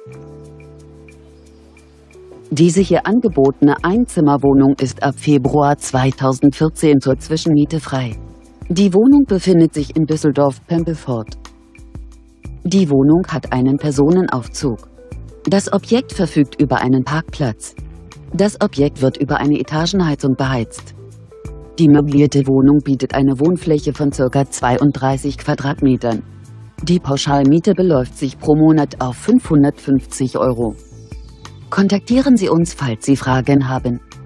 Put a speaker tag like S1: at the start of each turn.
S1: Diese hier angebotene Einzimmerwohnung ist ab Februar 2014 zur Zwischenmiete frei. Die Wohnung befindet sich in Düsseldorf-Pempelfort. Die Wohnung hat einen Personenaufzug. Das Objekt verfügt über einen Parkplatz. Das Objekt wird über eine Etagenheizung beheizt. Die möblierte Wohnung bietet eine Wohnfläche von ca. 32 Quadratmetern. Die Pauschalmiete beläuft sich pro Monat auf 550 €. Kontaktieren Sie uns, falls Sie Fragen haben.